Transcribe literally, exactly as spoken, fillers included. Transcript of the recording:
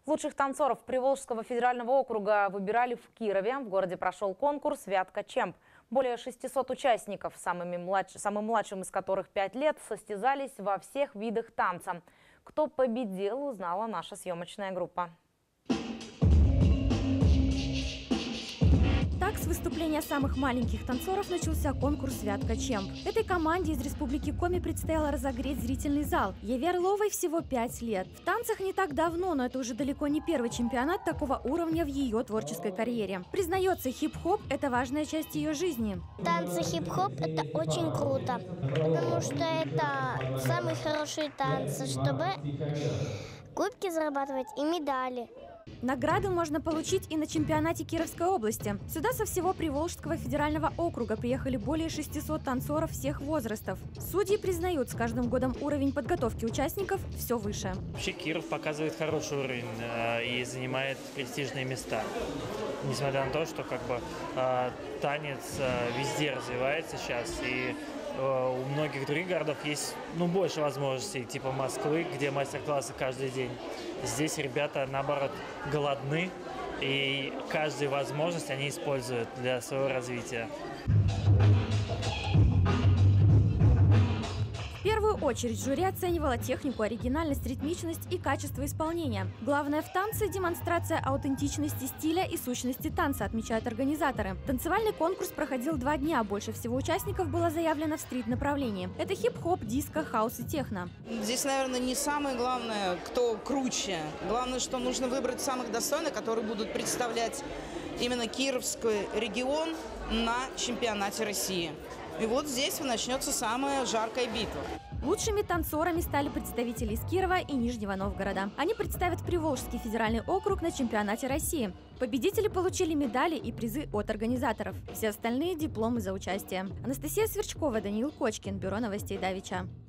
Лучших танцоров Приволжского федерального округа выбирали в Кирове. В городе прошел конкурс «Вятка Чемп». Более шестисот участников, самыми младш... самым младшим из которых пять лет, состязались во всех видах танца. Кто победил, узнала наша съемочная группа. Так, с выступления самых маленьких танцоров начался конкурс «Вятка Чемп». Этой команде из Республики Коми предстояло разогреть зрительный зал. Еве Орловой всего пять лет. В танцах не так давно, но это уже далеко не первый чемпионат такого уровня в ее творческой карьере. Признается, хип-хоп – это важная часть ее жизни. Танцы хип-хоп – это очень круто, потому что это самые хорошие танцы, чтобы кубки зарабатывать и медали. Награды можно получить и на чемпионате Кировской области. Сюда со всего Приволжского федерального округа приехали более шестисот танцоров всех возрастов. Судьи признают, с каждым годом уровень подготовки участников все выше. Вообще Киров показывает хороший уровень э, и занимает престижные места. Несмотря на то, что как бы э, танец э, везде развивается сейчас, и э, у многих других городов есть ну, больше возможностей, типа Москвы, где мастер-классы каждый день. Здесь ребята, наоборот, голодны, и каждую возможность они используют для своего развития. В первую очередь жюри оценивало технику, оригинальность, ритмичность и качество исполнения. Главное в танце – демонстрация аутентичности стиля и сущности танца, отмечают организаторы. Танцевальный конкурс проходил два дня, больше всего участников было заявлено в стрит-направлении. Это хип-хоп, диско, хаус и техно. Здесь, наверное, не самое главное, кто круче. Главное, что нужно выбрать самых достойных, которые будут представлять именно Кировский регион на чемпионате России. И вот здесь начнется самая жаркая битва. Лучшими танцорами стали представители из Кирова и Нижнего Новгорода. Они представят Приволжский федеральный округ на чемпионате России. Победители получили медали и призы от организаторов. Все остальные – дипломы за участие. Анастасия Сверчкова, Даниил Кочкин, Бюро новостей Давича.